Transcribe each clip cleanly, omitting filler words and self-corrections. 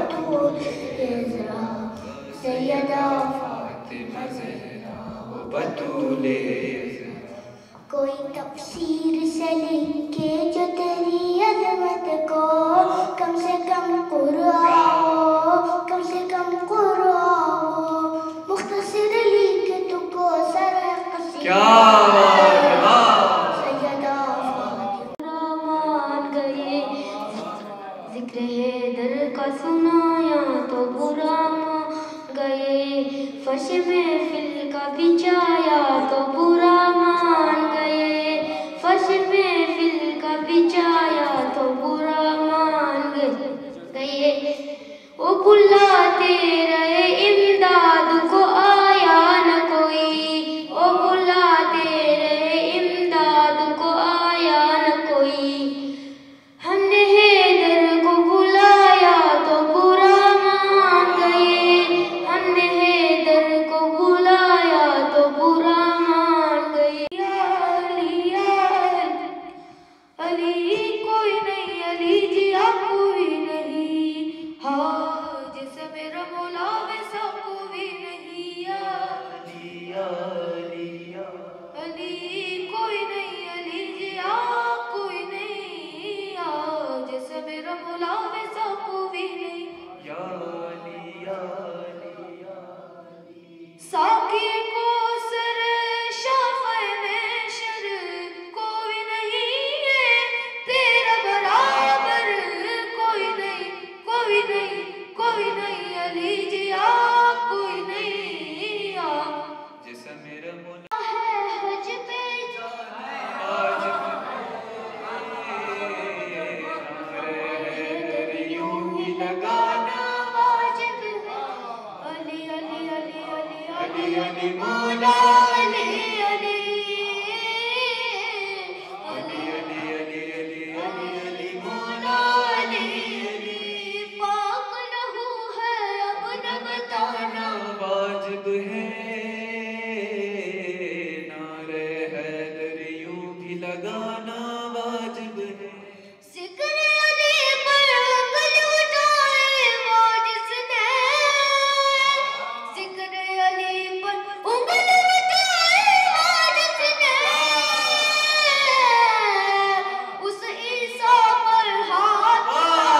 बतूल ये ज़रा सैयदा फातिमा ज़हरा वो बतूल कोई तफसीर से लिखे जो तेरी अज़मत को कम से कम कुरान कम से कम कुरान मुख्तसर लिखे तुको सर क्या सैयदा फातिमा मान गए जिक्र हैदर का सुनाया तो बुरा मान गए फर्श में फिल का बिछाया तो बुरा मान गए फर्श में फिल का बिछाया तो बुरा मान गए वो बुलाते रहे इमदाद को आया न कोई वो बुलाते रहे इमदाद को आया न कोई हमने हैदर को बुलाया तो बुरा मान गए हमने हैदर को बुलाया तो बुरा मान गए अली कोई नहीं अली जिया कोई नहीं हाँ जैसे मेरा मौला वैसा कोई नहीं अली कोई नहीं अली जिया कोई नहीं हाँ जैसे मेरा मौला वैसा कोई नहीं साकी को सर शाफ़े में शर कोई नहीं है तेरा बराबर कोई नहीं कोई नहीं कोई नहीं अली जिया कोई नहीं जैसा मेरा मौला है हज पे यूं ही लगाना वाजिब है अली अली अली अली अली अली मौला अली अली अली अली अली अली अली अली मौला अली अली पाक लहू है अब न बताना वाजिब है नारे हैदर यूं भी लगाना वाजिब है जिक्र अली पर उंगली उठाए वो जिसने जिक्र अली पर उंगली उठाए वो जिसने उस ईसा पर हाथ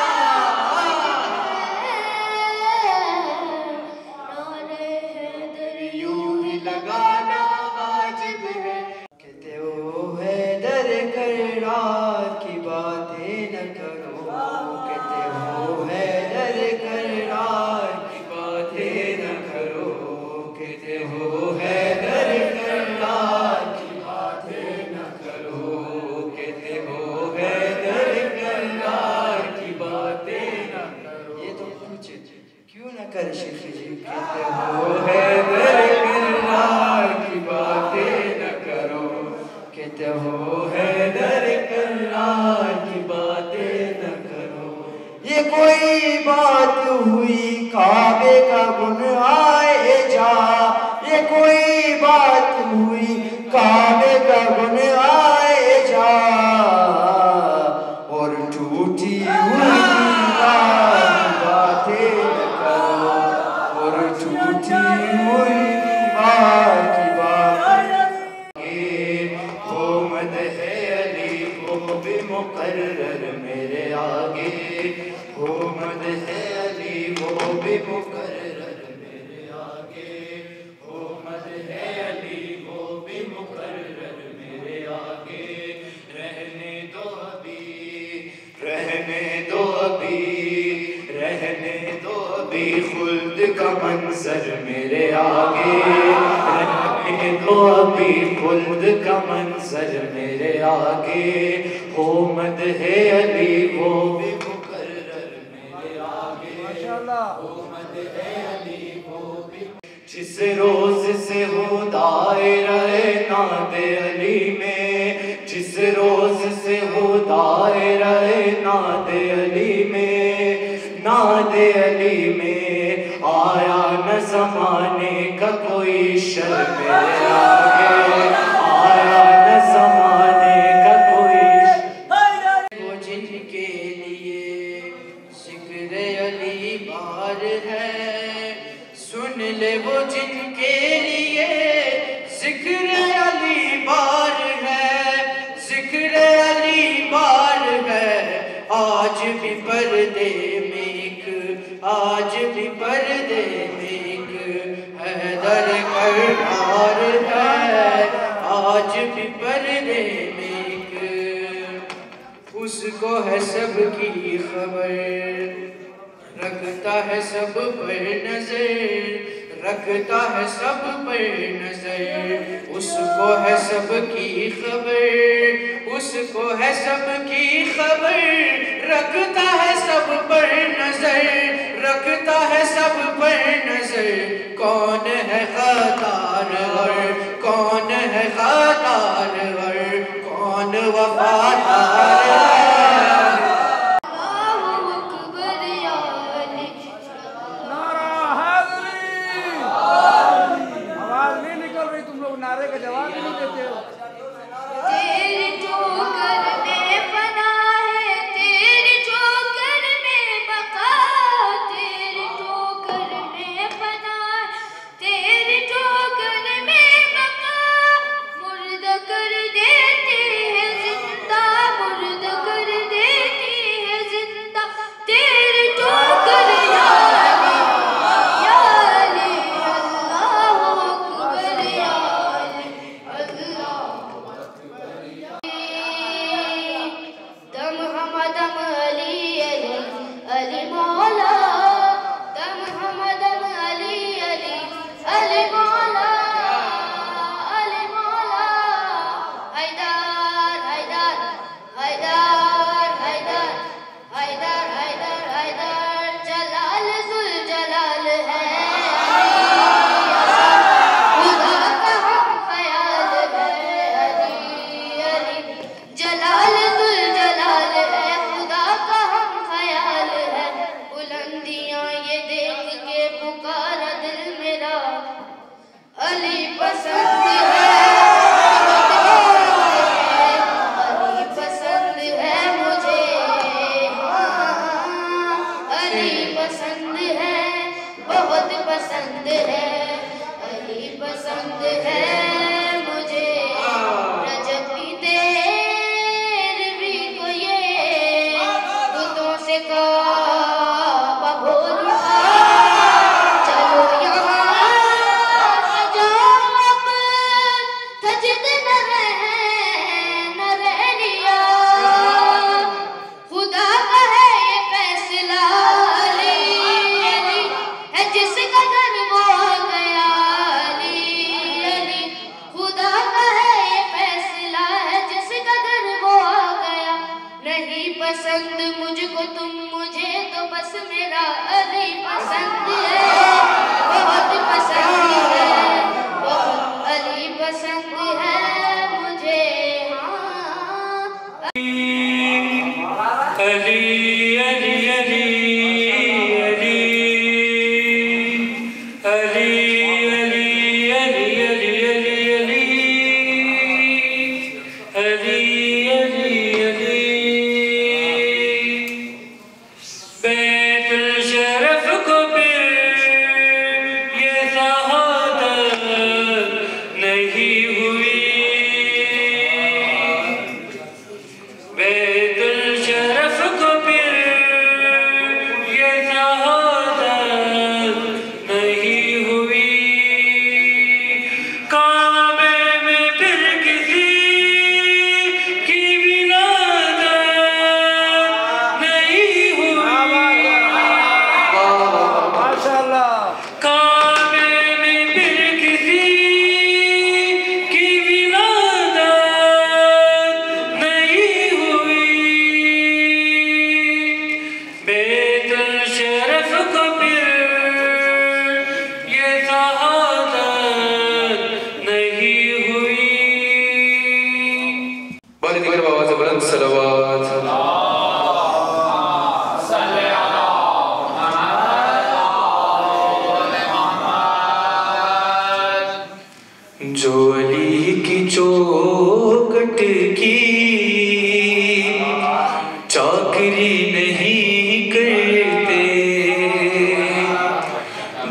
नारे हैदर यूं ही लगाना वाजिब है कहते हो हैदर करार की बातें न करो कहते हो हैदर करार की बातें न करो कहते हो हैदर करार की बातें न करो कहते हो हैदर करार की बातें न करो ये तो कुछ क्यों न कर शेख जी कहते हो हैदर करार की बातें न करो कहते हो हैदर करार की बातें न करो ये कोई बात हुई काबे का गुन आए जा ये कोई बात हुई काबे का गुन आए जा और टूटी हुई बातें न करो और टूटी हुई की बात हो मद है अली वो भी मुकर्रर मेरे आगे हो मद है अली वो भी मुकर्रर मेरे आगे हो मद है अली वो भी मुकर्रर मेरे आगे रहने दो अभी रहने दो अभी रहने दो अभी खुल्द का मंजर मेरे आगे रहने दो अभी खुल्द का मंजर मेरे आगे हो मद है अली वो भी मुकर्रर मेरे आगे हो मद है अली वो भी जिस रोज से हो दायरे नादे अली में जिस रोज से हो दायरे नादे अली में नादे अली में आया न जमाने का कोई शर मेरे आगे आया न जमाने का कोई वो जिनके लिए जिक्र अली बार है। सुन ले वो जिनके लिए जिक्र अली बार है, जिक्र अली बार है। आज भी पर्दे में एक, आज भी पर्दे में एक हैदर कररार है, आज भी पर्दे में एक। उसको है सबकी खबर, रखता है सब पर नजर, रखता है सब पर नजर। उसको है सबकी खबर, उसको है सबकी खबर, रखता है सब पर नजर, रखता है सब पर नजर। कौन है खतार वर, कौन है खतार वर, कौन वफादार है। नारे का जवाब ही नहीं देते हो। तेरी ठोकर में फना है, तेरी ठोकर में बका, तेरी ठोकर में फना है, तेरी ठोकर में बका। मुर्दा कर देती है जिंदा, मुर्दा कर देती है जिंदा। तेरी ठोकर या अली, या अली, अल्लाहू अकबर या दम हम दम अली अली अली मौला, दम हम दम अली अली अली मौला, अली मौला। हैदर हैदर हैदर हैदर हैदर हैदर हैदर, जलाल जुल जलाल है, खुदा का हम ख्याल है। अली अली जलाल दुल जलाल है, खुदा का हम ख्याल है। बुलंदियां ये देख के पुकारा दिल मेरा, अली पसंद है, अली पसंद है मुझे, अली पसंद है, बहुत पसंद है, अली पसंद है मुझे। रजब भी तेरे भी को ये बुतों से काबा भोल उठा। चलो यहाँ सजाओ अब, सजद न रह लिया। खुदा का है ये फैसला, अली अली है जिसका घर वो आ गया। अली अली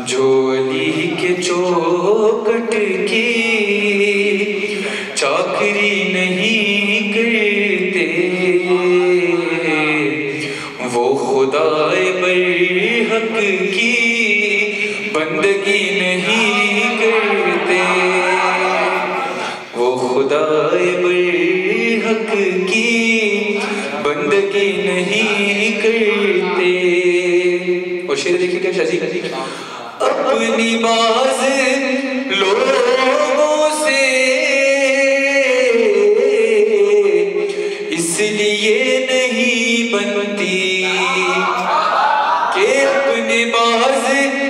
जो अली के चौखट की चाकरी नहीं करते, वो खुदाए बरहक की बंदगी नहीं करते, वो खुदाए बरहक की बंदगी नहीं करते। और शेर देखिए क्या शाजी, अपनी बाज लोगों से इसलिए नहीं बनती कि अपने बाज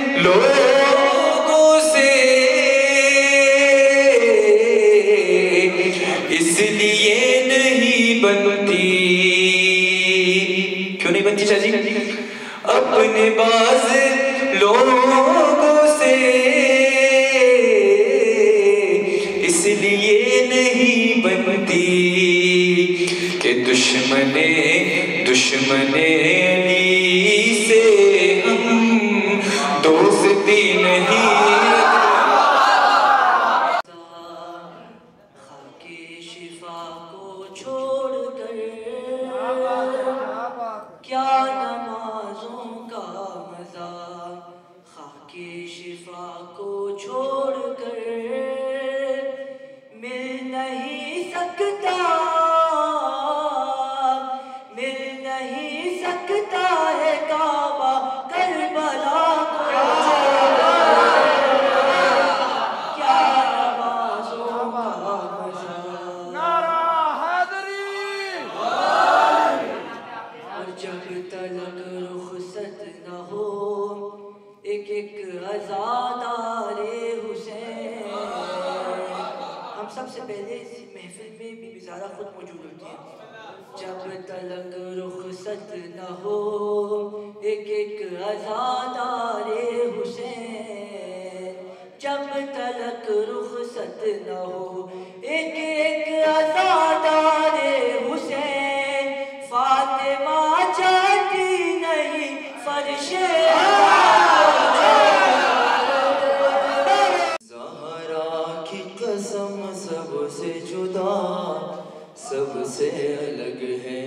लोगों से इसलिए नहीं बनती। क्यों नहीं बनती शाजी? अपने बाज लोगों से इसलिए नहीं बनती कि दुश्मने अली से हम दोस्ती नहीं। खाके शिफा को छोड़कर क्या नमाजों का मजा, खाके शिफा को छोड़कर मिल नहीं सकता है काबा करबला को क्या नमाज़ों का मज़ा। नारा हैदरी। और जब तलक रुखसत न हो एक एक अज़ादारे हुसैन। हम सबसे पहले इस महफिल में बीबी ज़ारा खुद मौजूद होती है। जब तलक रुखसत न हो एक एक अज़ादारे हुसैन, जब तलक रुखसत न हो एक एक अज़ादारे हुसैन, फातिमा चाहती नहीं फर्शे ज़हरा की कसम सबसे जुदा सबसे अलग है।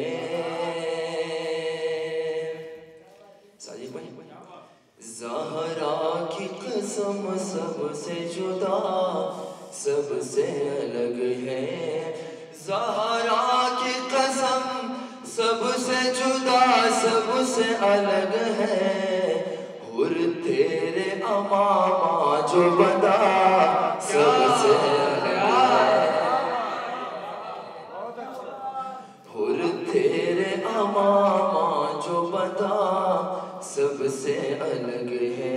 ज़हरा की कसम सबसे जुदा सबसे अलग है। ज़हरा की कसम सबसे जुदा सबसे अलग है। हुर तेरे अमामा जो बदा सबसे अलग है। हुर तेरे अमामा जो बता सबसे अलग है।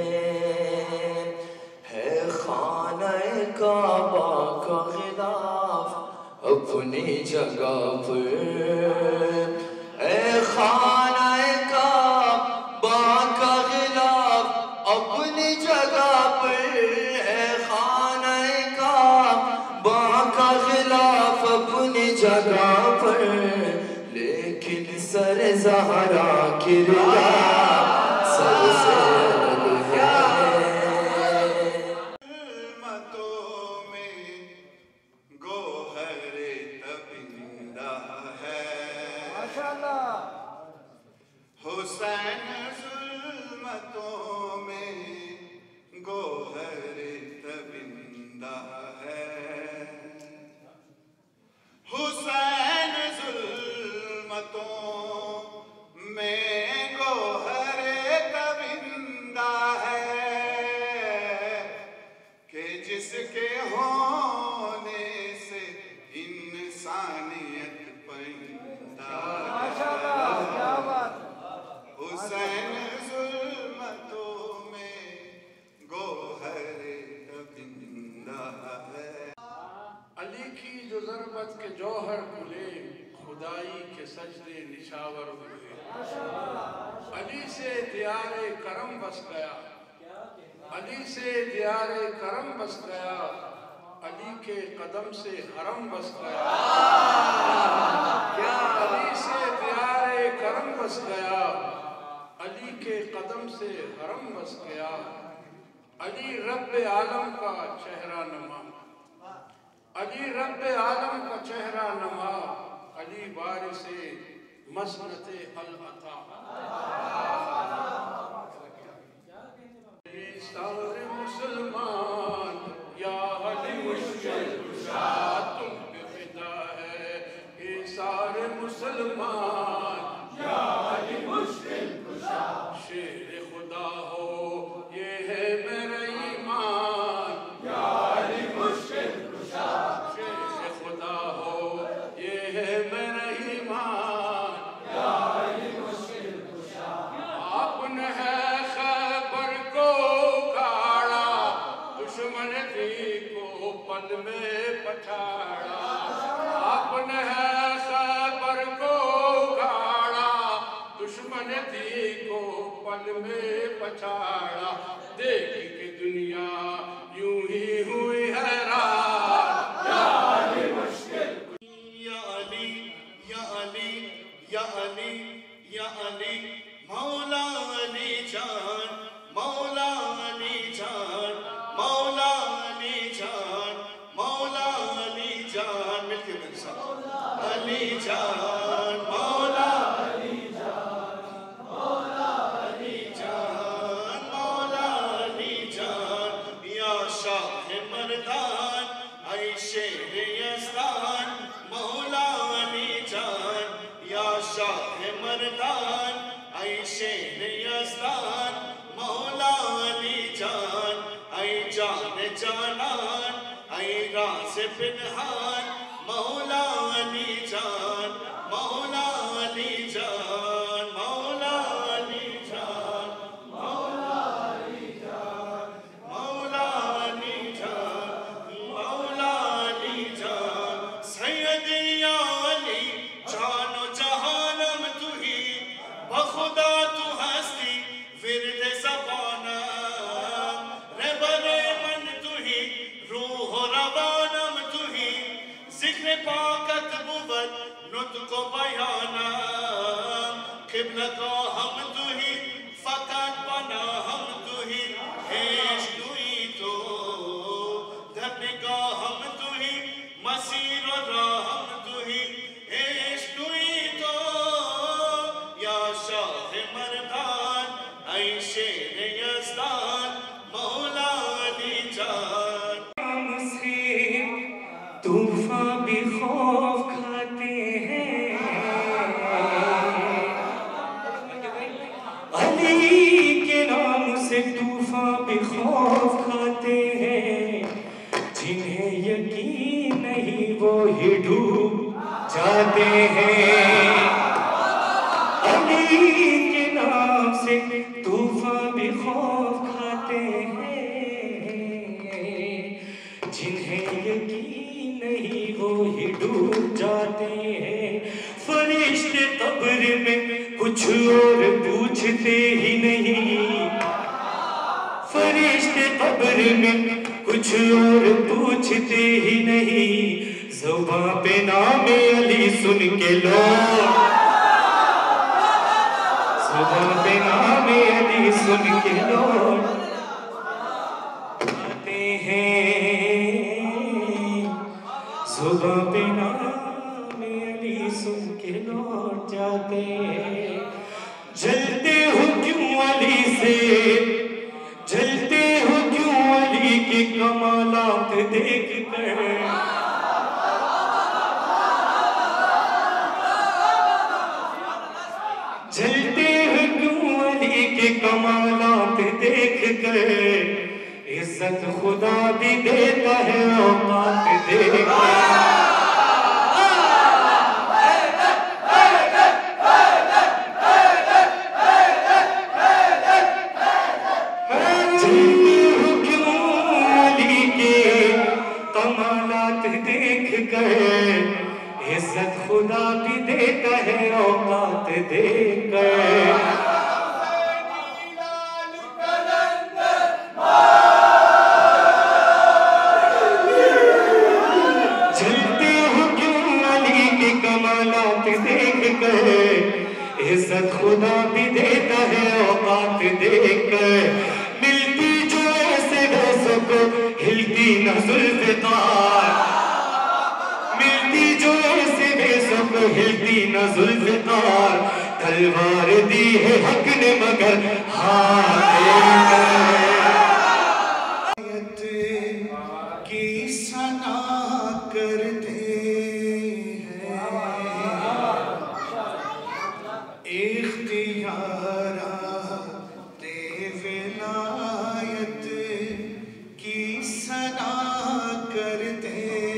खाने काबा का खिलाफ अपनी जगह पर, खाने काबा का खिलाफ अपनी जगह पर, खाने काबा का खिलाफ अपनी जगह पर, लेकिन सर ज़हरा की रिदा सबसे अलग है। ज़ुल्मतों में गोहरे तबिंदा है माशाअल्लाह। हुसैन, ज़ुल्मतों में गोहरे तबिंदा है। हुसैन ज़ुल्मतों में गोहरे तबिंदा है कि जिसके होने से इंसानियत पैदा है। माशाअल्लाह, क्या बात। हुसैन ज़ुल्मतों में गोहरे तबिंदा है। अली की जो ज़रबत के जौहर खुले, खुदाई के सजदे निशावर हुए। अली से दियारे करम बस गया, अली से दियारे करम बस गया, अली के कदम से हरम बस गया। अली से दियारे करम बस गया, अली के कदम से हरम बस गया। अली रब्बे आलम का चेहरा नमा, अली रब्बे आलम का चेहरा नमा, अली वारिसे मसनते अल अता। सारे मुसलमान या अली मुश्किल कुशा तुम पे फिदा है, ये सारे मुसलमान या अली मुश्किल कुशा। शेर खुदा हो ये है मेरा ईमान, या अली मुश्किल कुशा। शेर खुदा हो ये है मेरा ईमान, या अली मुश्किल कुशा। आपने है खैबर को उखाड़ा, दुश्मन थी को पल में पछाड़ा। आपने है खैबर को उखाड़ा, दुश्मन थी को पल में पछाड़ा। देख के दुनिया यूं ही हुई हैरान, या अली मुश्किल। या अली या अली या अली या अली मौला अली जान, मौला अली जान, मौला अली जान, मौला अली जान। मिलके मेरे साथ अली जान, मौला अली जान, मौला अली जान, मौला अली जान। या शाह मर्दान ऐ शेर यज़दान, मौला अली जान। या शाह मर्दान ऐ शेर यज़दान, मौला अली जान। ऐ जान जानान ऐ राज़ पिनहान, मौला अली जान, मौला अली जान, मौला अली जान, मौला अली जान, मौला अली जान, मौला अली जान। सैयद या अली जानो जहानम तू ही, बखुदा तू हस्ती विरद ज़बानम। रहबरे मन तू ही, रूह रवानम तू ही, ज़िक्र पाकत बुवत नुत्क़ बयानम। क़िबला का हम तू ही, फ़क़त बना हम तू ही, हेश तू ही तो धरने हम तू ही, मसीर और राह तू ही, हेश तू ही तो। या शाह मर्दान ऐ शेर यज़दान, मौला अली जान। हमसे तूफान भी खौफ खाते हैं, अली के नाम से तूफान भी खौफ खाते हैं। जिन्हें यकीन नहीं वो ही डूब जाते हैं, अली के नाम से तूफान भी खौफ खाते हैं। जिन्हें यकीन नहीं वो ही डूब जाते हैं। फरिश्ते कब्र में कुछ और पूछते ही नहीं, फरिश्ते कब्र में कुछ और पूछते ही नहीं। ज़ुबां पे नाम अली सुन के लोग, ज़ुबां पे नाम अली सुन के लोग आते हैं। ज़ुबां पे नाम अली सुन के लौट जाते हैं। जलते हो क्यों अली से, जलते हो क्यों अली के कमालात देख कर। जलते हो क्यों अली के कमालात देख कर। इज्जत खुदा भी देता है औकात देकर। जलते हो क्यों अली के कमालात देख कर। इज्जत खुदा भी देता है औकात देकर। इज्जत खुदा भी देता है औकात देकर। मिलती जो ऐसे हिलती न जुल्फ़िकार, तलवार दी है हक ने मगर हाथ की सना करते हैं, इख्तियारा ते विलायत की सना करते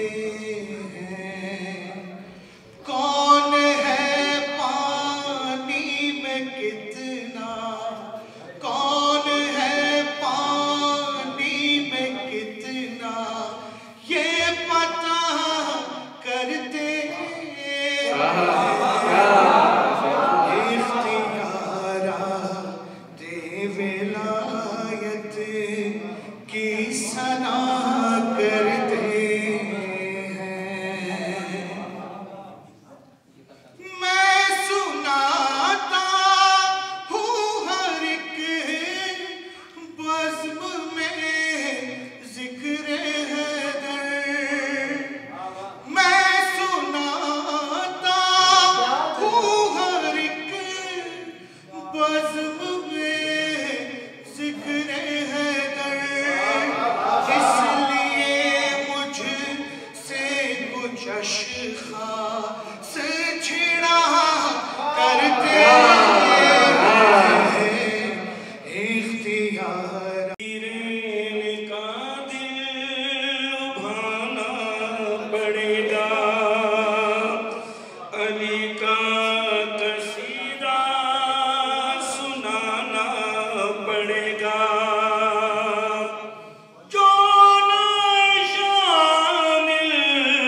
हैं। कौन है पानी में कितना, कौन है पानी में कितना, ये पता करते इख्तियारा दे विलायत की सना करते हैं। मैं सुनाता हूँ हर एक बज़्म में ज़िक्र हैदर, मैं सुनाता हूँ हर एक बज़्म में ज़िक्र हैदर, इसलिए मुझसे कुछ अशख़ास छिड़ा करते हैं इख्तियार। का दिल लुभाना पड़ेगा, अली का कसीदा सुनाना पड़ेगा, जो न शामिल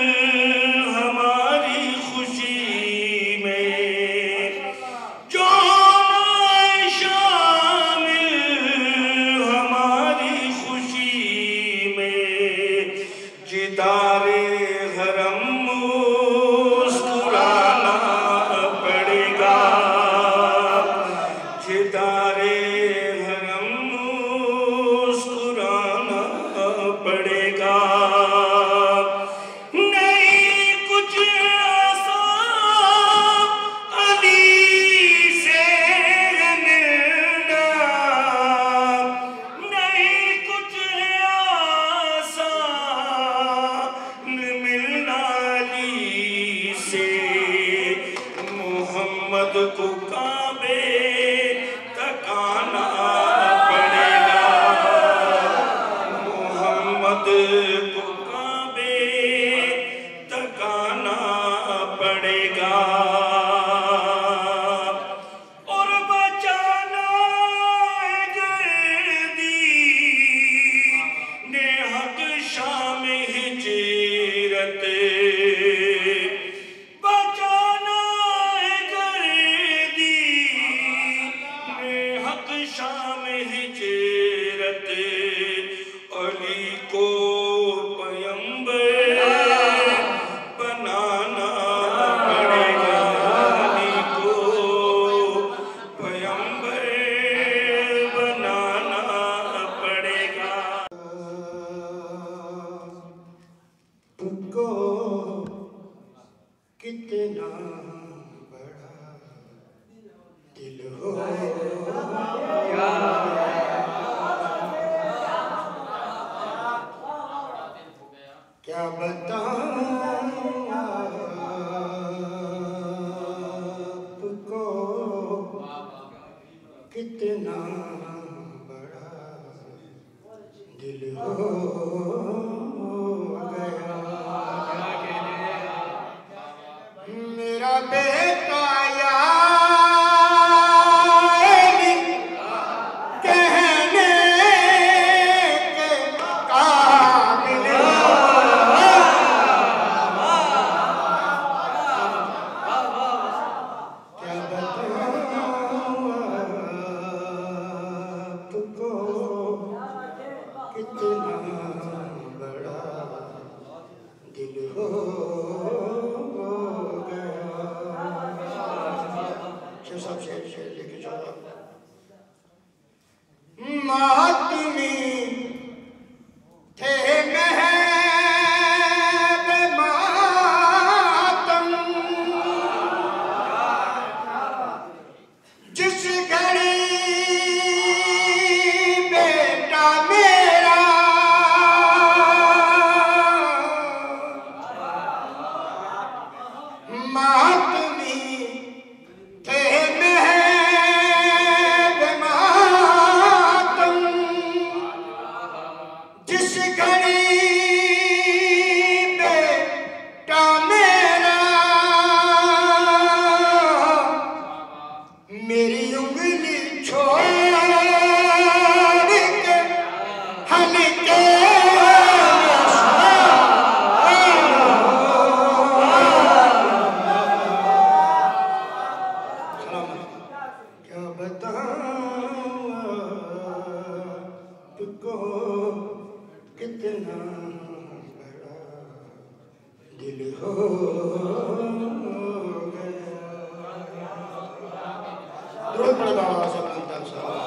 हमारी खुशी में, जो न शामिल हमारी खुशी में, जिदारे हरम मुस्कुराना पड़ेगा, जिदारे हरम मुस्कुराना पड़ेगा। नहीं कुछ आसान अली से मिलना, नहीं कुछ आसान मिलना अली से, मोहम्मद को काबे तक आना पड़ेगा, मोहम्मद को काबे तक आना पड़ेगा, और बचाना है गर्दी ने हक शाम हिजरत, बचाना है गर्दी ने हक शाम हिजरत, अली को पैगंबर बनाना पड़ेगा, अली को पैगंबर बनाना पड़ेगा। तुमको कितना बड़ा दिल हो, क्या बताऊं आपको, कितना बड़ा दिल हो गया। मेरा बेटा कहने के काबिल क्या बताऊं आपको, कितना बड़ा दिल हो गया। सब शेर लेके चलो। मातमी थे महब मातम को कितना बड़ा दिल हो गया। दुरूद पढ़े बाबा सल्लल्लाहु अलैहि वसल्लम।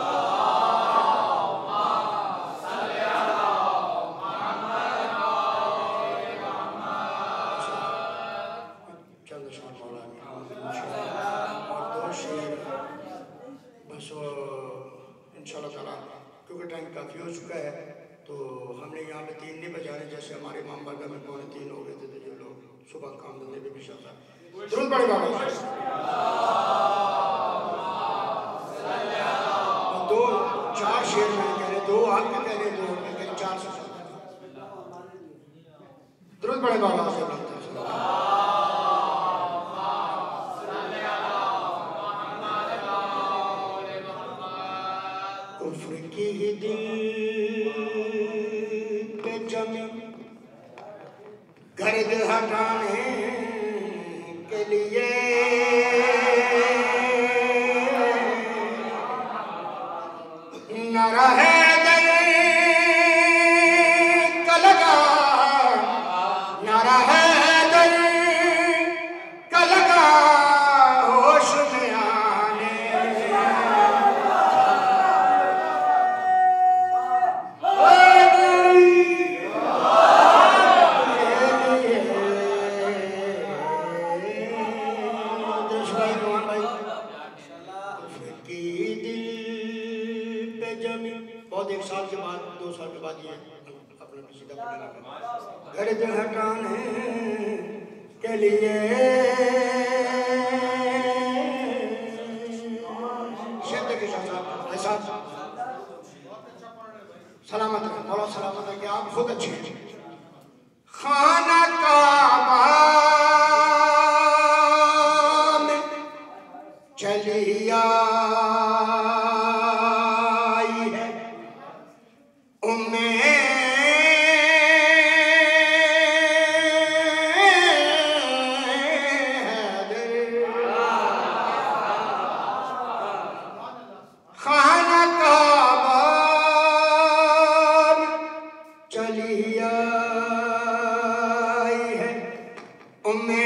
क्योंकि टाइम काफ़ी हो चुका है तो हमने यहाँ पे 3 नहीं बजाने, जैसे हमारे इमाम बारगाह में 2:45 हो गए थे तो ये लोग सुबह काम धंधे पे भी चलता है। दुरूद पढ़े बाबा। 2-4 शेर मैंने कह रहे, 2 आपके कह रहे, 2 मैं कह रहे, 4 से दुरूद पढ़े बाबा से। कुफ्र की दिल पे जमी गर्द हटाने के लिए नारा हैदर का लगा, नारा हैदर का लगा होश में आने। बहुत 1 साल के बाद 2 साल के बाद ये अपना सीधा पढ़ने लगा। गर्द हटाने के लिए ऐसा सलामत है, बहुत सलामत है कि आप खुद अच्छे हैं। खाना काबा में चली आई है उम्मे खाना काबा चली आई है उम्मे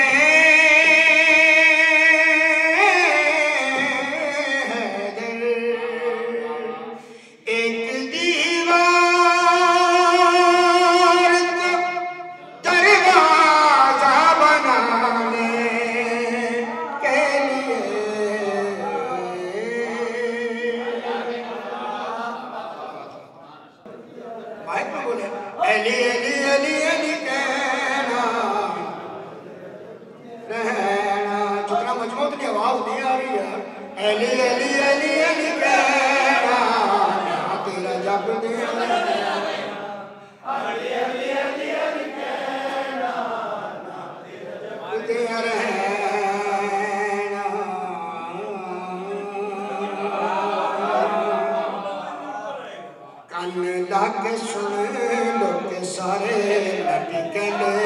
के सुन लो के सारे नबी कहले,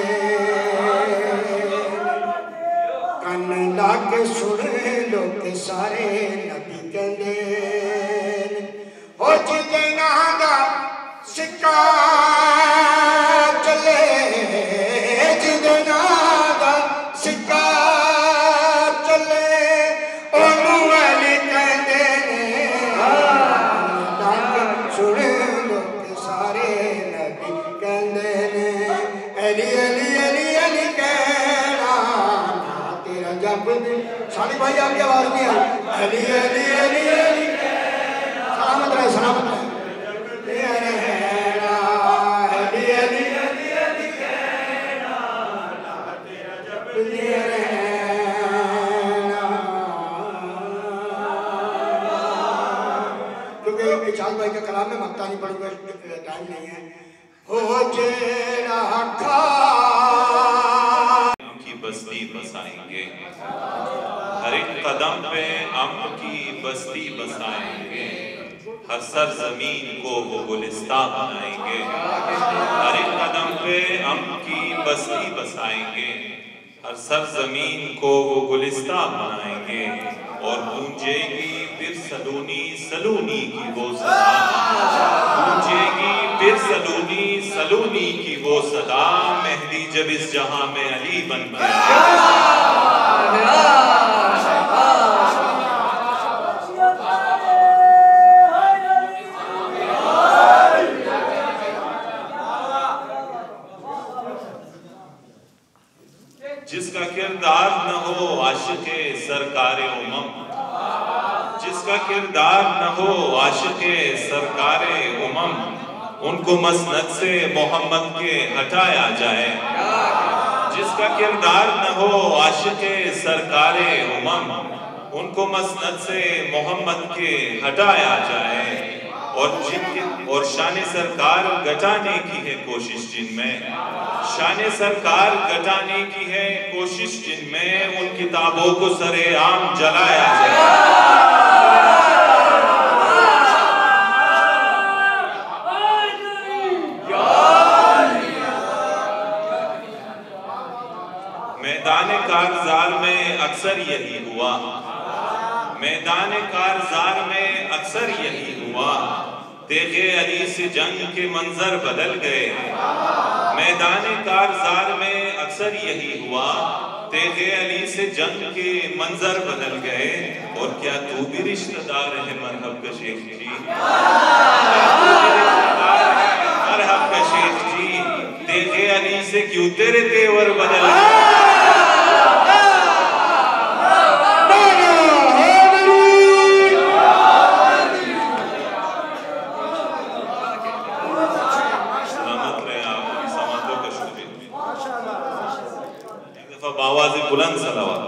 कन ला के सुन लो के सारे नबी कहले। हो जितना दा सिक्का चले, जितना दा सिक्का चले ओनू वाली कहते ने। सुन साली भाई आपकी आवाज नहीं आई। अली अली अली अली सलामत रहे, सलामत रहे। अली अली अली अली क्योंकि इजाज भाई के कलाम में मक्ता नहीं पढ़ूंगा, टाइम नहीं है। हो जेड़ा खा की बस्ती बसाएंगे, हर एक कदम पे अम्न की बस्ती बसाएंगे, हर सरजमीन को वो गुलिस्तां बनाएंगे। हर एक कदम पे अम्न की बस्ती बसाएंगे, हर सरजमीन को वो गुलिस्तां बनाएंगे। और गूंजेगी फिर सलूनी सलूनी की वो सदा, गूंजे सलूनी सलूनी की वो सदा, मेहदी जब इस जहां में अली बन के आए। जिसका किरदार न हो आशिके सरकारे उमम, जिसका किरदार न हो आशिके सरकारे उमम, उनको मसनद से मोहम्मद के हटाया जाए। जिसका किरदार न हो आशिके सरकारे उमम, उनको मसनद से मोहम्मद के हटाया जाए। और शान सरकार घटाने की है कोशिश जिनमें, शान सरकार घटाने की है कोशिश जिनमें, उन किताबों को सरेआम जलाया जाए। मैदान कारज़ार में अक्सर यही हुआ, मैदान कारज़ार में अक्सर यही हुआ, तेगे अली से जंग के मंजर बदल गए। मैदान कारज़ार में अक्सर यही हुआ, तेगे अली से जंग के मंजर बदल गए। और क्या तू भी रिश्तेदार है मरहब का शेख जी, मरहब का शेख जी, तेगे अली से क्यों तेरे तेवर बदल गए। आवाज़ बुलंद सलावत।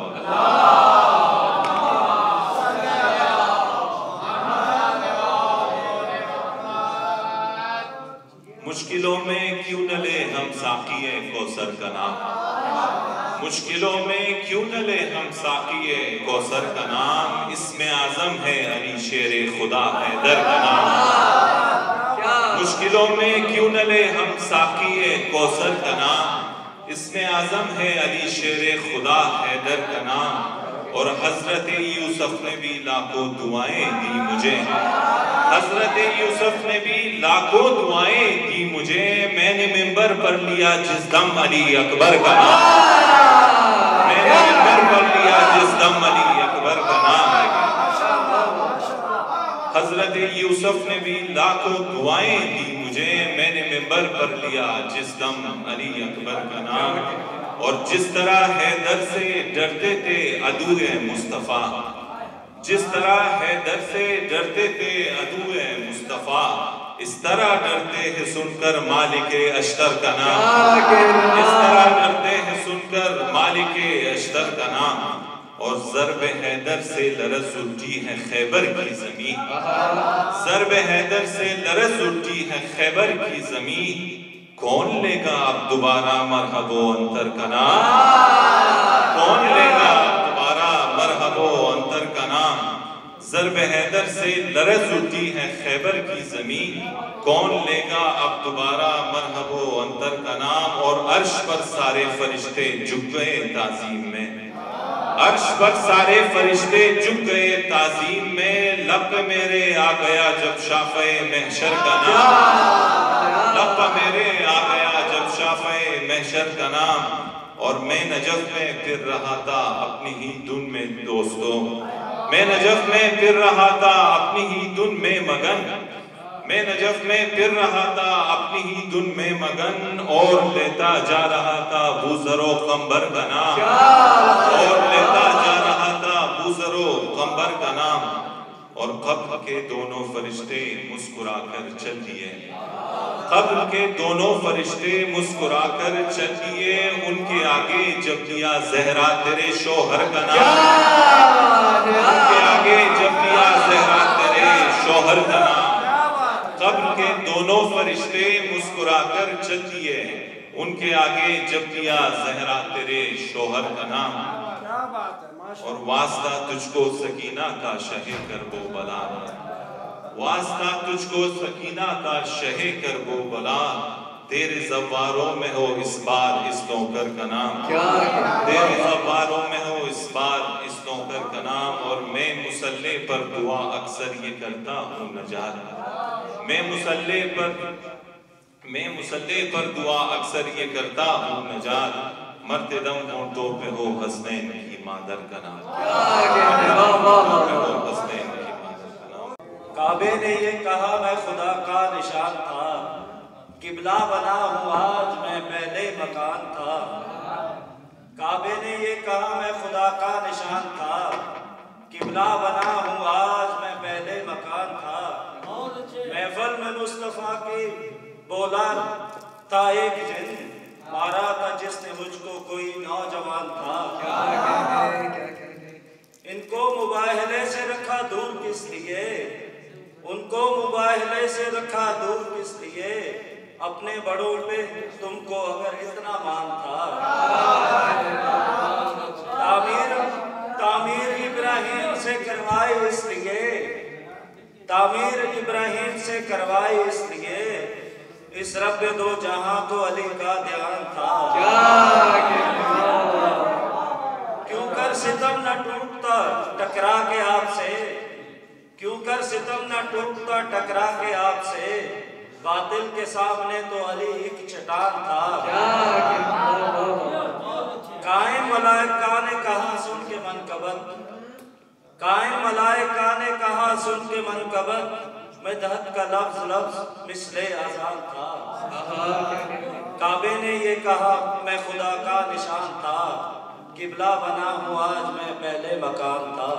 मुश्किलों में क्यों न ले हम साक़िए कौसर का नाम, मुश्किलों में क्यों न ले हम साक़िए कौसर का नाम, इसमें आज़म है अली शेर खुदा हैदर का नाम। मुश्किलों में क्यों न ले हम साक़िए कौसर का नाम, इसमें आज़म है अली शेर खुदा हैदर का नाम। और हजरत यूसुफ ने भी लाखों दुआएं दी मुझे, हजरत यूसुफ ने भी लाखों दुआएं दी मुझे, मैंने मिंबर पर लिया जिस दम अली अकबर का नाम, मैंने मिंबर पर लिया जिस दम अली अकबर का नाम। हजरत यूसुफ ने भी लाखों दुआएं दी मुझे, मैंने मिंबर पर लिया जिस दम अली अकबर का नाम। और जिस तरह हैदर से डरते थे अदूए मुस्तफा, जिस तरह हैदर से डरते थे अदूए मुस्तफा, इस तरह डरते हैं सुनकर मालिके अश्तर का नाम, इस तरह डरते हैं सुनकर मालिके अश्तर का नाम। और ज़र्ब हैदर से लरज़ उठी है खैबर की ज़मीन, ज़र्ब हैदर से लरज़ उठी है खैबर की ज़मीन, कौन लेगा अब दोबारा मरहबो अंतर का नाम, कौन लेगा दोबारा मरहबो अंतर का नाम। ज़र्ब हैदर से लरज़ उठी है खैबर की ज़मीन, कौन लेगा अब दोबारा मरहबो अंतर का नाम। और अर्श पर सारे फरिश्ते झुक गए ताज़ीम में, अर्श पर सारे फरिश्ते झुक गए ताज़ीम में, लब पे मेरे आ गया जब शाफ़े महशर का नाम, लब पे मेरे आ गया जब शाफ़े महशर का नाम। और मैं नजफ में फिर रहा था अपनी ही धुन में दोस्तों, मैं नजफ में फिर रहा था अपनी ही धुन में मगन, मैं नजफ में फिर रहा था अपनी ही धुन में मगन। और लेता जा रहा था बूज़रो कंबर का नाम, और लेता जा रहा था बूज़रो कंबर का नाम। और कब्र के दोनों फरिश्ते मुस्कुराकर चल दिए, कब्र के दोनों फरिश्ते मुस्कुराकर चल दिए, उनके आगे जब दिया ज़हरा तेरे शोहर का नाम, उनके आगे जब दिया ज़हरा तेरे शोहर का नाम। कब्र के दोनों फरिश्ते मुस्कुराकर चल दिए, उनके आगे जब दिया ज़हरा तेरे शोहर का नाम। और वास्ता तुझको सकीना का शहे कर वो बला, वास्ता तुझको सकीना का शहे कर वो बला, तेरे ज़व्वारों में हो इस बार इस नौकर का नाम, तेरे ज़व्वारों में हो इस बार इस नौकर का नाम। और मैं मुसल्ले पर दुआ अक्सर ये करता हूँ नजात, मैं मुसल्ले पर मैं मुसल्ले पर दुआ अक्सर ये करता हूँ नजात, मरते दम होंठों पे हो हसनैन की मादर का नाम। काबे ने ये कहा मैं खुदा का निशान था, किबला बना हूँ आज मैं पहले मकान था। काबे ने ये कहा मैं खुदा का निशान था, किबला बना हूँ आज मैं पहले मकान था। महफल में मुस्तफ़ा की बोला था एक दिन, मारा था जिसने मुझको कोई नौजवान था। इनको मुबाहले से रखा दूर किस लिए, उनको मुबाहले से रखा दूर किस लिए, अपने बड़ों पे तुमको अगर इतना मान था। तामीर इब्राहिम से करवाई इसलिए, तामीर इब्राहिम से करवाई इसलिए, इस रब्बे दो जहां को अली का ध्यान था। क्यों कर सितम न टूटता टकरा के आपसे, क्यों कर सितम न टूटता टकरा के आपसे, बातिल के सामने तो अली एक चट्टान था। कायम मलाइका ने कहा सुन के मनकबत, कायम मलाइका ने कहा सुन के मनकबत, मैं दहत का लफ्ज लफ्ज मिसले आजाद था। काबे ने ये कहा मैं खुदा का निशान था, किबला बना हूँ आज मैं पहले मकान था।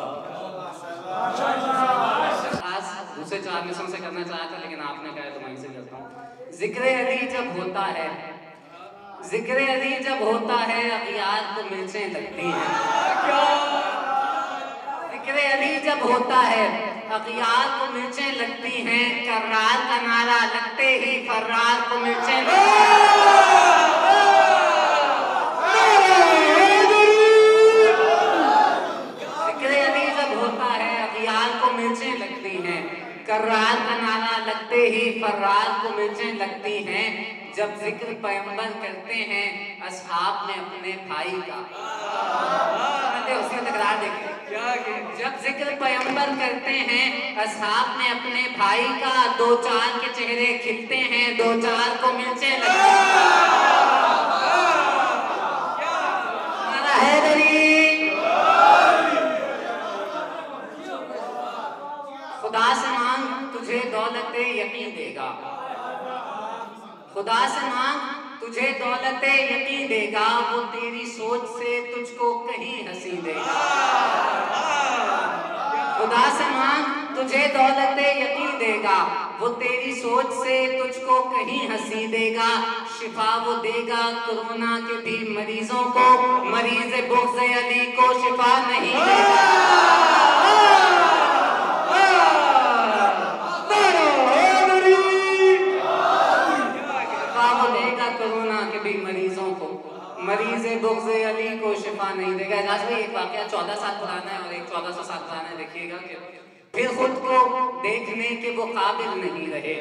आज दूसरे 4 मिसरों से करना चाहा था लेकिन आपने कहा तो वहीं से करता हूँ। जिक्र अली जब होता है, जिक्र अली जब होता है अगियार को मिर्चें लगती हैं। जिक्र अली जब होता है अगियार को मिर्चें लगती हैं, कर्रार का नारा लगते ही फर्रार को मिर्चें लगती हैं। मिर्चें लगती हैं, कर्रार का नारा लगते ही फर्रार को मिर्चें लगती हैं। जब जिक्र पैगंबर करते हैं असहाब ने अपने भाई का, उसका तकरार देखें, जब जिक्र पैगंबर करते हैं असहाब ने अपने भाई का, 2-4 के चेहरे खिलते हैं, 2-4 को मिर्चें लगती हैं। खुदा से मांग तुझे दौलत यकीन देगा, खुदा से मांग तुझे दौलत यकीन देगा, वो तेरी सोच से तुझको कहीं हंसी देगा। खुदा से मांग तुझे दौलत यकीन देगा, वो तेरी सोच से तुझको कहीं हंसी देगा। शिफा वो देगा कोरोना के भी मरीजों को, मरीज बुग़्ज़ अली को शिफा नहीं देगा। मरीजों को, मरीज बुग़्ज़ अली को शिफा नहीं देगा। एजाज भाई एक वाकया 14 साल पुराना है और एक 1400 साल पुराना है। देखिएगा कि फिर खुद को देखने के वो काबिल नहीं रहे,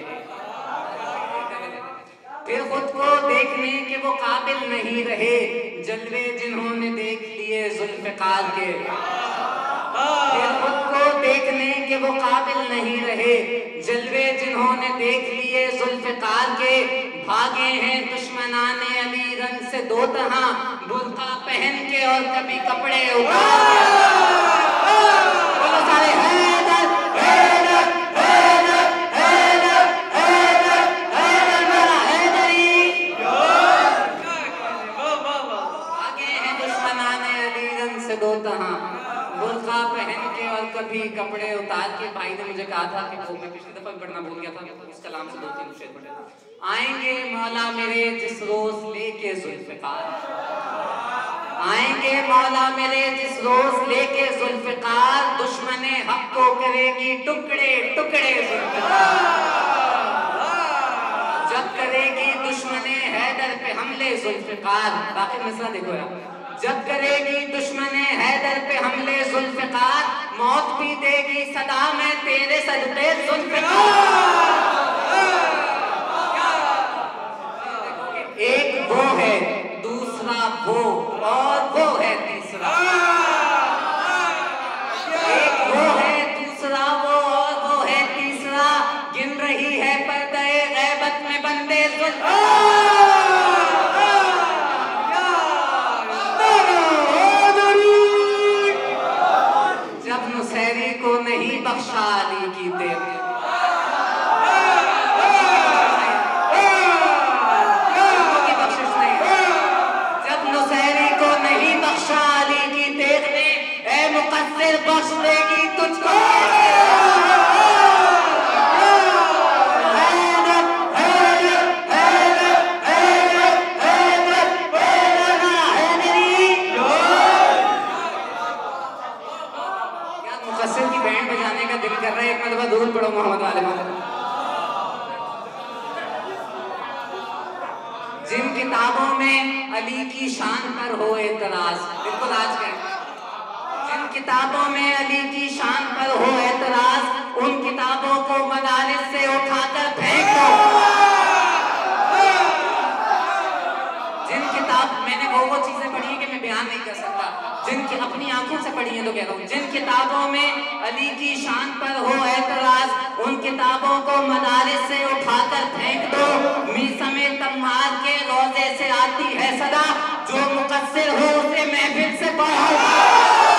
फिर खुद को देखने के वो काबिल नहीं रहे, जलवे जिन्होंने देख लिए जुल्फ़िकार के, फिर खुद को देखने के वो काबिल नहीं रहे, जलवे जिन्होंने देख लिए जुल्फ़िकार के। भागे हैं दुश्मनाने अली रंग से 2 तहां, बुर्का पहन के और कभी कपड़े उतार के। बोलो सारे हैदर हैदर हैदर हैदर हैदर हैदर मेरा हैदरी। भागे हैं दुश्मनाने अली रंग से 2 तहां, बुर्का पहन के और कभी कपड़े उतार के। भाई ने मुझे कहा था कि वो मैं पिछली दफा पढ़ना भूल गया था, उस कलाम से 2-3 शेर पढ़े। आएंगे मौला मेरे जिस रोज लेके जुल्फ़िकार, आएंगे मौला मेरे जिस रोज लेके जुल्फ़िकार, दुश्मने हक को करेगी टुकड़े टुकड़े जुल्फ़िकार। जब करेगी दुश्मने हैदर पे हमले जुल्फ़िकार, बाकी मिसरा देखो यार, जब करेगी दुश्मने हैदर पे हमले जुल्फ़िकार, मौत भी देगी सदा में तेरे सदक़े जुल्फ़िकार। एक वो है दूसरा वो और वो है तीसरा, एक वो है दूसरा वो और वो है तीसरा, गिन रही है पर्दे गैबत में बन बंदे जब नुसैरी को नहीं बख्शा अली की देर बख्श देगी तुझको मुकस्सिर की बैंड बजाने का दिल कर रहा है। एक मरतबा दुरूद पढ़ो मोहम्मद वाले मोहम्मद। जिन किताबों में अली की शान पर हो एतराज, बिल्कुल आज के जिन किताबों में अली की शान पर हो एतराज, उन किताबों को मदारिस से उठाकर फेंक दो। जिन किताब मैंने वो चीजें पढ़ी है कि मैं बयान नहीं कर सकता, जिनकी अपनी आंखों से पढ़ी है तो कह रहा हूँ। जिन किताबों में अली की शान पर हो एतराज, उन किताबों को मदारिस से उठाकर फेंक दो। मीसमे तम्मार के रोजे से आती है सदा, जो मुकस्सिर हो उसे महफिल से पढ़ो।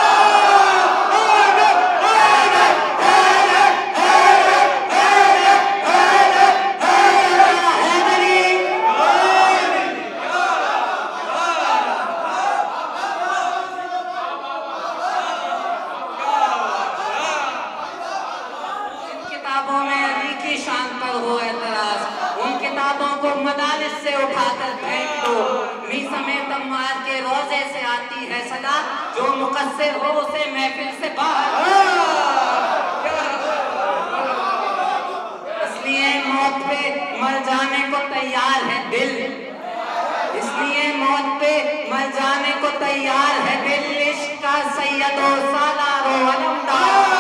मदारिस से उठाकर फेंक दो। मीसमे तम्मार के रोजे से आती है सदा, जो मुकस्सिर हो उसे महफिल से बाहर। इसलिए मौत पे मर जाने को तैयार है दिल, इसलिए मौत पे मर जाने को तैयार है दिल। इश्क का सैयदो सालारो अलमदार।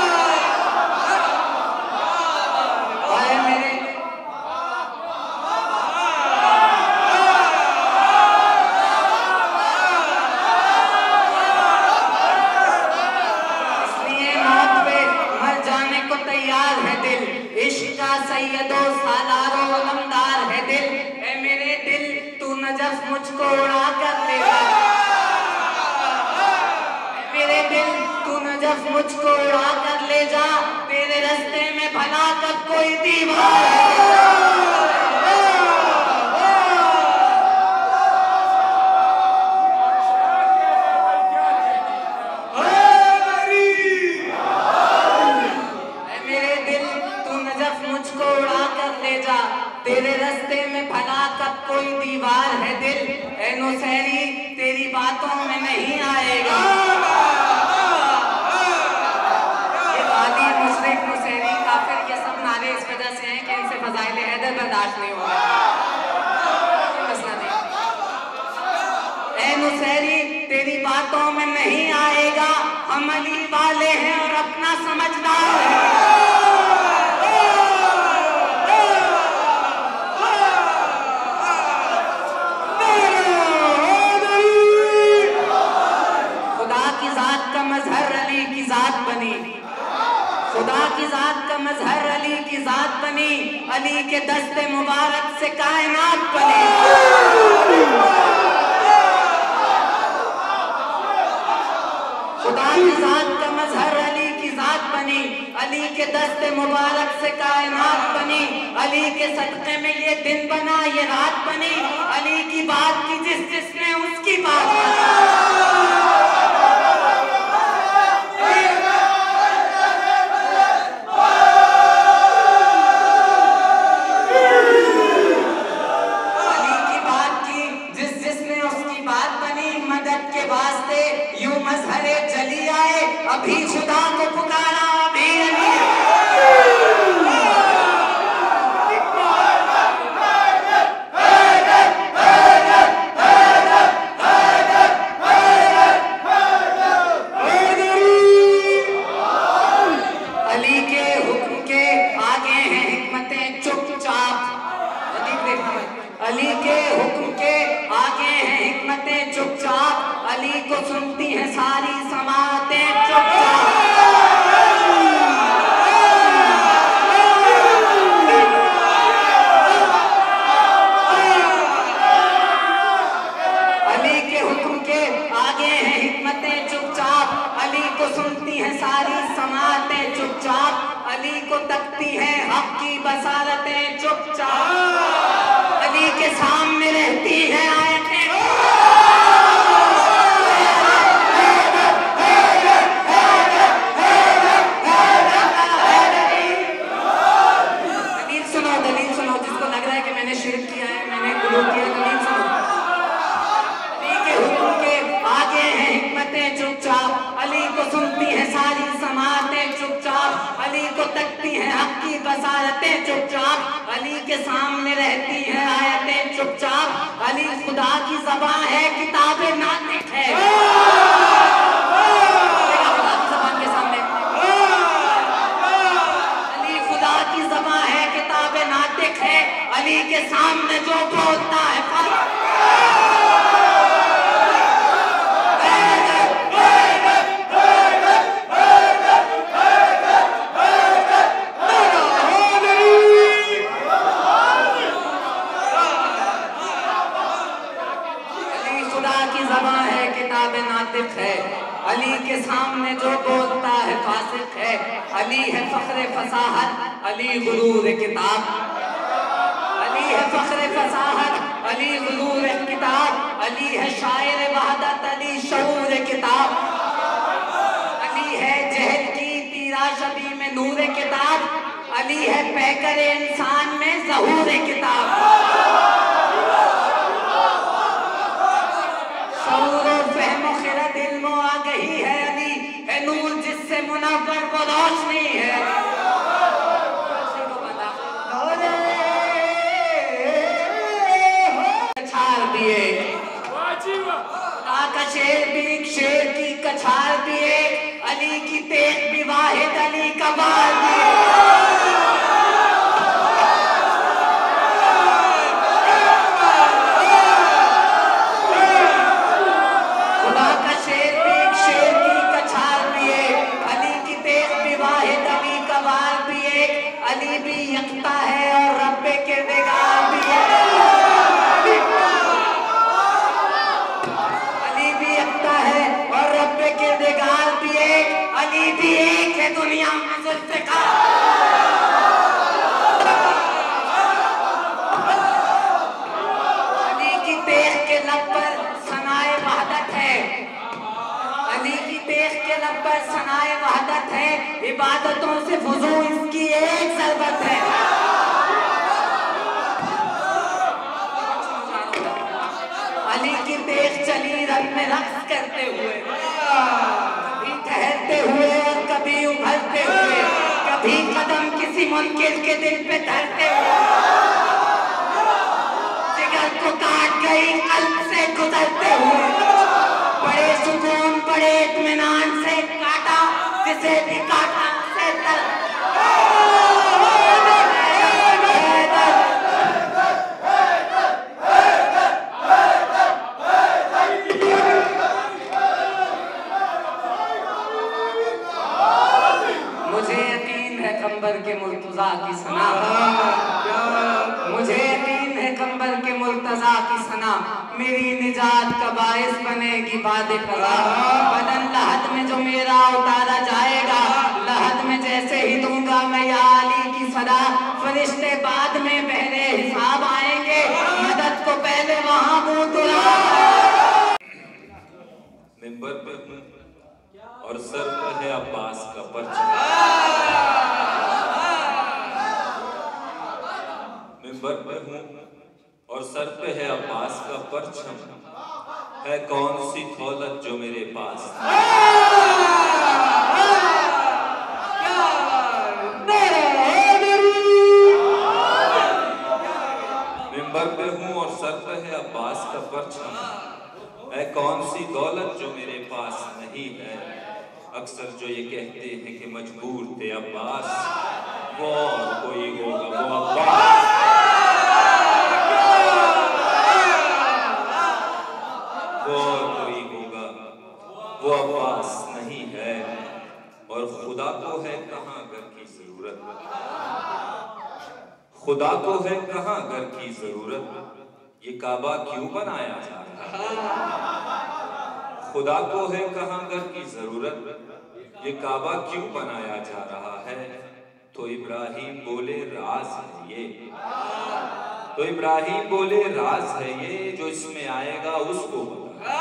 सैयदो सालारो अलमदार है दिल। ए मेरे दिल तू नजफ मुझको उड़ा कर ले जा, मेरे दिल तू नजफ मुझको उड़ा कर ले जा। तेरे रास्ते में भला कब कोई दीवार। तेरे रास्ते में भला कब कोई दीवार है दिल। ए नुसैरी तेरी बातों में नहीं आएगा। ये वादी मुशरिक नुसैरी काफिर के सब नारे इस वजह से हैं कि इनसे फज़ाइल हैदर बर्दाश्त नहीं होगा। मसला नहीं। ए नुसैरी तेरी बातों में नहीं आएगा। हम अली वाले हैं और अपना समझदार है। खुदा की जात का मजहर अली की जात बनी। अली के दस्ते मुबारक से कायनात बनी। खुदा की जात का मजहर अली की जात बनी। अली के दस्ते मुबारक से कायनात बनी। अली के सदक़े में ये दिन बना, ये रात बनी। अली की बात की जिसने उसकी बात अभी खुदा को पुकारा अभी अली। अली के हुक्म के आगे हैं हिकमतें चुपचाप। अली के हुक्म के आगे हैं हिकमतें चुपचाप। अली को सुनती हैं सारी समातें चुपचाप। सामने रहती है आयतें। दलील सुनो, जिसको लग रहा है कि मैंने शिरक किया है, मैंने गुनाह किया, दलील सुनो। अली के हुक्म के आगे हैं हिकमतें चुपचाप, अली को सुनती है सारी समातें चुपचाप, अली को तकती है हक की बसारतें चुपचाप, अली के सामने रहती है आयतें चुपचाप, अली खुदा की ज़बान है किताब नातिक है। खुदा की ज़बान के सामने अली खुदा की ज़बान है किताब नातिक है, अली के सामने जो बोलता है है, अली के सामने जो बोलता है फासिक है, अली है फख्र फसाहत, अली गुरूर किताब, अली है फख्र फसाहत, अली गुरूर किताब, अली है शायर वहदत, अली शऊर किताब, अली है जहल की तीरा शबी में नूर किताब, अली है पैकर इंसान में ज़हूर किताब, नूर जिससे मुनव्वर वो रोशनी है। कछार दिए का शेर भी शेर की कछार दिए, अली की तेज भी वाहिद अली का बाल दिए। खुदा का शेर भी शेर की कछार दिए, अली की तेज भी वाहिद अली का बाल दिए, अली भी यकता है और रब्बे के दिगार भी है। अली भी यकता है और रब्बे के दिगार भी है, अली भी एक है दुनिया में ज़ुल्फ़िकार। अली की तेज के लब पर सनाए वहदत है, अली की तेज के लब पर सनाए वहदत है, इबादतों से वुज़ू इसकी एक ज़रबत है। अली की तेज चली रंग में रक्स करते हुए, कभी ठहरते हुए और कभी उभरते हुए, कभी कदम किसी मुनकिर के दिल पे धरते हुए, जिगर को काट गई कल्ब से गुजरते हुए, बड़े सुकून बड़े इत्मीनान से काटा जिसे भी काटा उसे दर्द। मुझे यकीन है कंबर के मुर्तज़ा की सना, मुझे यकीन है कंबर के मुर्तज़ा की सना, मेरी निजात का बाइस बनेगी बादे कज़ा। बदन लहद में जो मेरा उतारा जाएगा, लहद में जैसे ही दूंगा मैं या अली की सदा, फरिश्ते बाद में पहले हिसाब आएंगे, मदद को पहले वहाँ मुँह तुरा। मिंबर पर हूँ और सर पर है अब्बास का परचम, मिंबर पर हूँ और सर पे है अब्बास का परचम, है कौन सी दौलत जो मेरे पास। मिंबर पे हूँ और सर पे है अब्बास का परचम, है कौन सी दौलत जो मेरे पास नहीं है। अक्सर जो ये कहते हैं कि मजबूर थे अब्बास, वो और कोई होगा वो अब्बास। वो और कोई होगा वो अब्बास नहीं है। और खुदा को है कहाँ घर की जरूरत, खुदा को है कहाँ घर की जरूरत, ये काबा क्यों बनाया जा रहा है। खुदा को है कहाँ घर की जरूरत, ये काबा क्यों बनाया जा रहा है। तो इब्राहिम बोले राज है ये, तो इब्राहिम बोले राज है ये, जो इसमें आएगा उसको पता।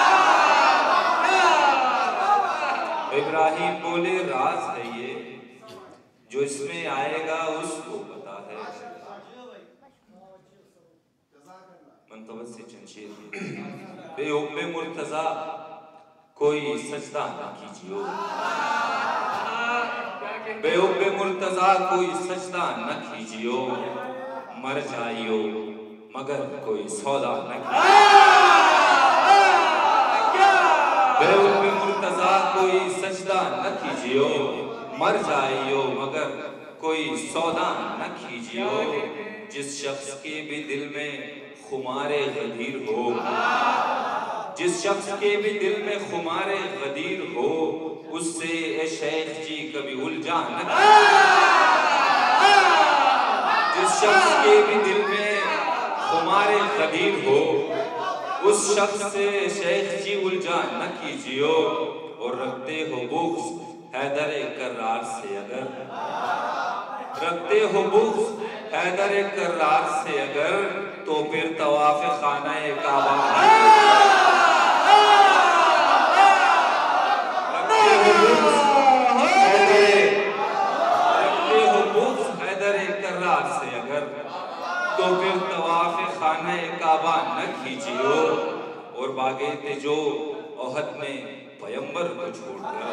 तो इब्राहिम बोले राज है ये, जो इसमें आएगा उसको पता है। मनकबत से चंशेर बेउब्बे मुर्तजा कोई सजदा ना कीजियो, बेउब्बे मुर्तजा कोई सजदा न कीजियो, मर जाइयो मगर कोई सौदा न बेउब्बे मुर्तजा कोई सजदा न कीजियो, मर जाइयो मगर कोई सौदा न कीजियो। जिस शख्स के भी दिल में खुमारे गदीर हो, जिस शख्स के भी दिल में खुमारे गदीर हो, उससे ए शेख जी कभी उलझा न। जिस शख्स के भी दिल में खुमारे गदीर हो, उस शख्स से शेख जी उलझा न कीजियो। और रखते हो बुग़्ज़ हैदर कर्रार से अगर, रखते हो बुग़्ज़ हैदर कर्रार से अगर, तो फिर तवाफ़ खाना-ए काबा से अगर, तो फिर तवाफ़ खाना-ए काबा न कीजियो। और बागे थे जो ओहद में पैगंबर को छोड़कर,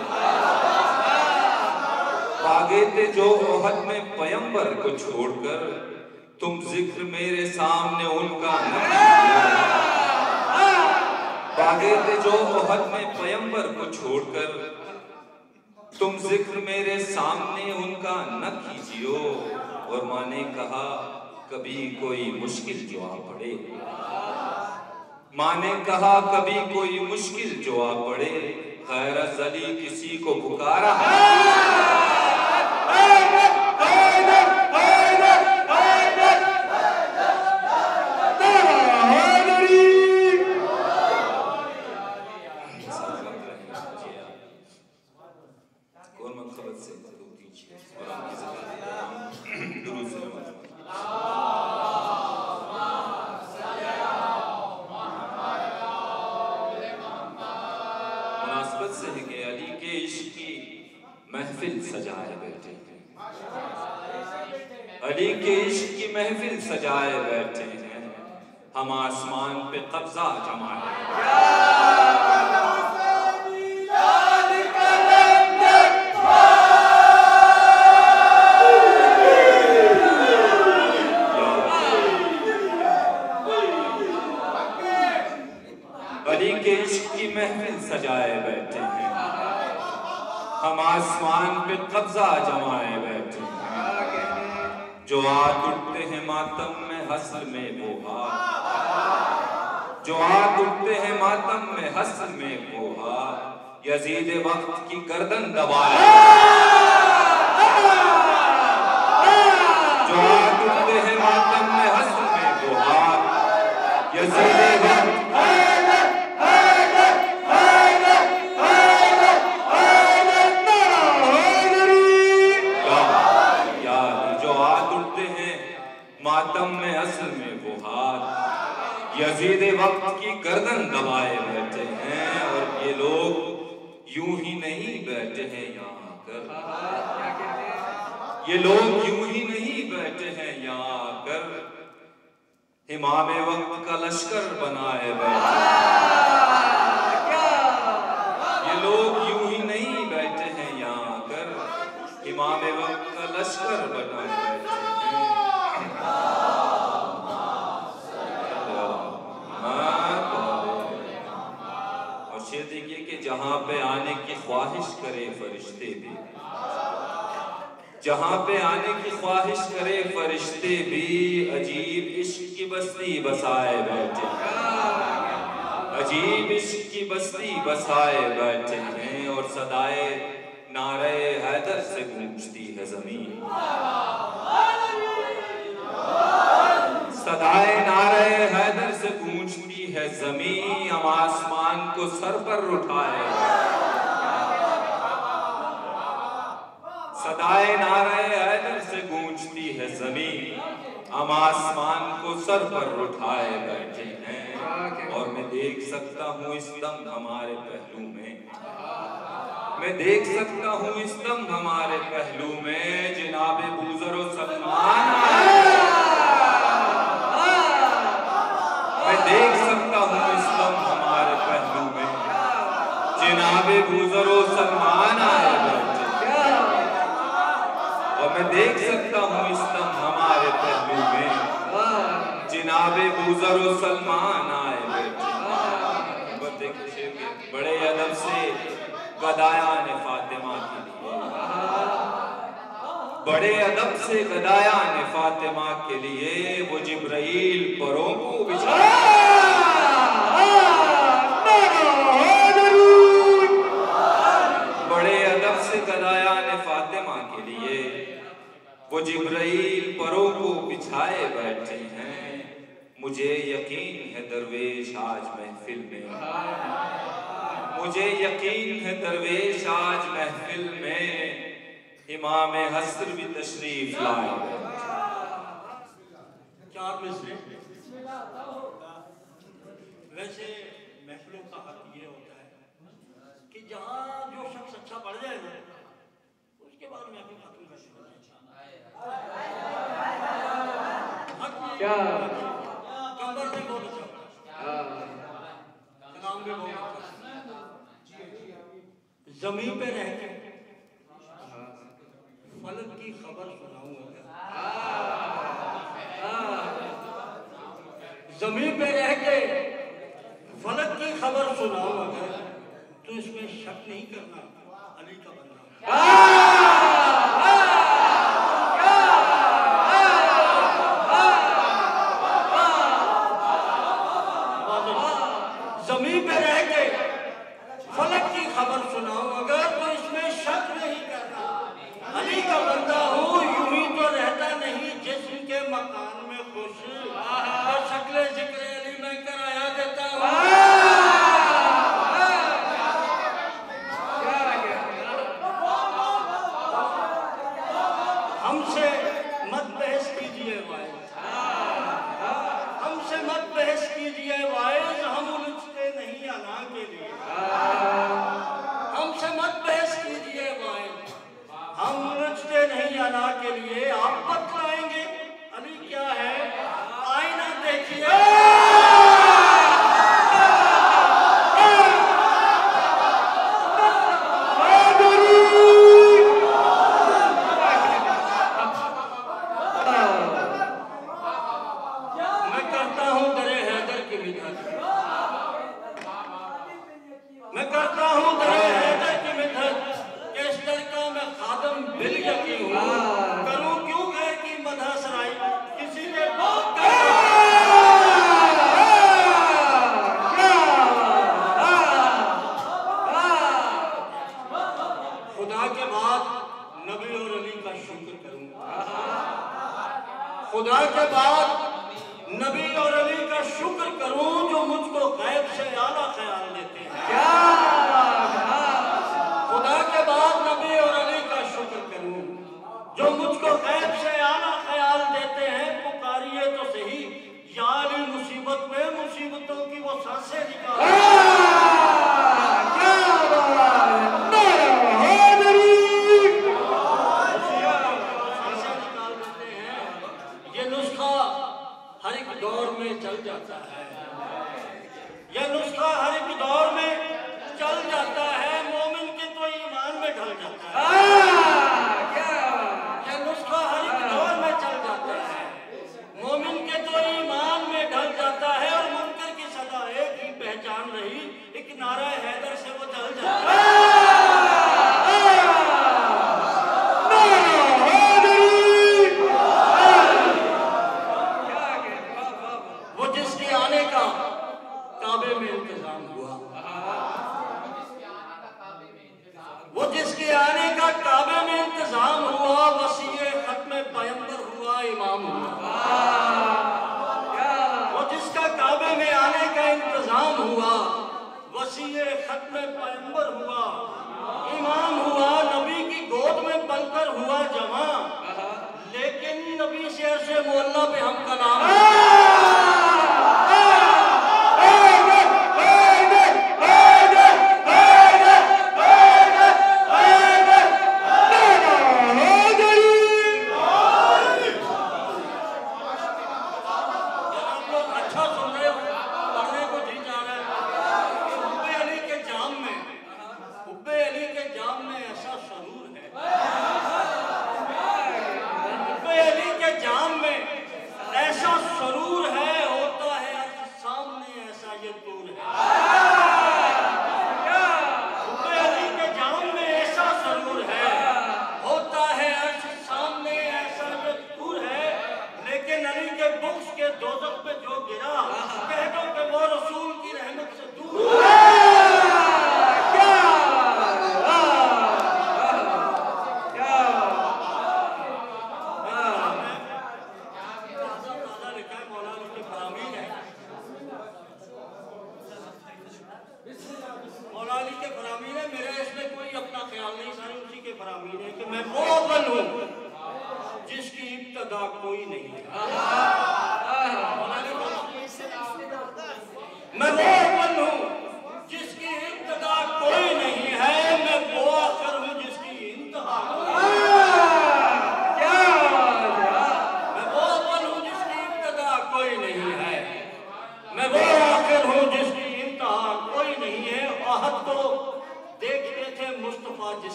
बागे थे जो ओहद में पैगंबर को छोड़कर, तुम जिक्र मेरे सामने उनका न कीजियो। बागे थे जो ओहद में पैगंबर को छोड़कर, तुम जिक्र मेरे सामने उनका न कीजियो। और माँ ने कहा कभी कोई मुश्किल जो आ पड़े, माँ ने कहा कभी कोई मुश्किल जो आ पड़े, गैर अज़ली किसी को पुकारा महफिल सजाए बैठे हैं, अली के इश्क की महफिल सजाए बैठे हैं, हम आसमान पे कब्जा जमाए। अली के इश्क की महफिल सजाए बैठे हैं, हम आसमान पे कब्जा जमाए बैठे हैं। जो हाथ उठते हैं मातम में हस्ल में वो हाथ, जो हाथ उठते हैं मातम में हस्ल में वो हाथ, यजीद वक्त की गर्दन दबाए। जो हाथ उठते हैं मातम में हस्ल में वो हाथ, यजीद वक्त मातम में असल में वो हाथ, यजीद वक्त की गर्दन दबाए बैठे हैं। और ये लोग यूं ही नहीं बैठे हैं यहाँ कर, ये लोग यूं ही नहीं बैठे हैं यहाँ कर, इमाम वक्त का लश्कर बनाए बैठे हैं। ये लोग यूं ही नहीं बैठे हैं यहाँ कर, इमाम वक्त का लश्कर बनाए बैठे हैं। देखिए कि जहां पे आने की ख्वाहिश करे फरिश्ते भी, जहां पे आने की ख्वाहिश करे फरिश्ते भी, अजीब इश्क की बस्ती बसाए बैठे हैं, अजीब इश्क की बस्ती बसाए बैठे हैं। और सदाए नारे हैदर से गूंजती है जमीन, सदाए नारे हैदर से गूंजती है जमीन, हम आसमान को सर पर उठाए। सदाए नारे हैदर से गूंजती है जमीन, हम आसमान को सर पर उठाए बैठे हैं और मैं देख सकता हूँ इस दम हमारे पहलू में, मैं देख सकता हूँ इस दम हमारे पहलू में जनाबे बूजर सलमान आए। मैं देख सकता हूँ इस दम हमारे पहलू में जनाबे बूजर सलमान आए बैठे, और मैं देख सकता हूँ इस दम हमारे पहलू में जनाबे बूजर सलमान आए बैठे। बड़े अदब से गदायान फातिमा के लिए, बड़े अदब से गदायान फातिमा के लिए वो जिब्राइल परों को बिछा, बड़े अदब से गदायान फातिमा के लिए वो जिब्राइल परों को बिछाए बैठे हैं। मुझे यकीन है दरवेश आज महफिल में, मुझे यकीन है दरवेश आज महफिल में इमाम हस्र भी तशरीफ लाए। चार में से वैसे महफिलों का हक ये होता है कि जहाँ जो शख्स अच्छा पढ़ जाए ना उसके बाद महफिल खत्म कर क्या कंबर में बहुत अच्छा, नाम भी बहुत अच्छा, जमीन पे रह के फलक की खबर सुनाऊंगा, जमीन पे रह के फलक की खबर सुनाऊंगा, तो इसमें शक नहीं करना अली का बंदा। जमीन पे रह के फलक की खबर सुनाऊं अगर, तो इसमें शक नहीं करना अली का बंदा हूँ। यूं ही तो रहता नहीं जिस्म के मकान में खुश, और शक्ल जिक्र अली मैं कराया देता हूँ। हमसे मत बहस कीजिए वाइज, हमसे मत बहस कीजिए वाइज, हम उलझते नहीं अना के लिए। हमसे मत बहस कीजिए वाइज, हम उलझते नहीं अना के लिए। आप बतलाएंगे अली क्या है, आईना देखिए। मैं करता हूँ दरे हैदर की मिन्नत, मैं करता हूँ दरे हैदर की मिन्नत, इस तरह मैं खादम बिल यकी हूँ। करूँ क्यों गैर की मदह सराई, किसी ने बहुत खुदा के बाद नबी और अली का शुक्र करूँगा, खुदा के बाद नबी और अली का शुक्र करूं जो मुझको गैब से आला ख्याल देते हैं। खुदा के बाद नबी और अली का शुक्र करूं जो मुझको गैब से आला ख्याल देते हैं। पुकारिए तो सही या अली मुसीबत में मुसीबतों की वो सांसें निकाल देते हैं। ये नुस्खा हर एक दौर में चल जाता है, यह नुस्खा हर एक दौर में चल जाता है। मोमिन के तो ईमान में ढल जाता है, यह नुस्खा हर एक दौर में चल जाता है। मोमिन के तो ईमान में ढल जाता है, और मुनकर की सदा एक ही पहचान रही, एक नारा हैदर से वो जल जाता है। वो जिसके आने का काबे में इंतजाम हुआ, वो जिसके आने का काबे में इंतजाम हुआ, वसीए खत्म पैगंबर हुआ, इमाम हुआ। वो जिसका काबे में आने का इंतजाम हुआ, वसीए खत्म पैगंबर हुआ, इमाम हुआ। नबी की गोद में बनकर हुआ जवां, लेकिन जिन नबी शेर से मोहल्ला पे हम कलाम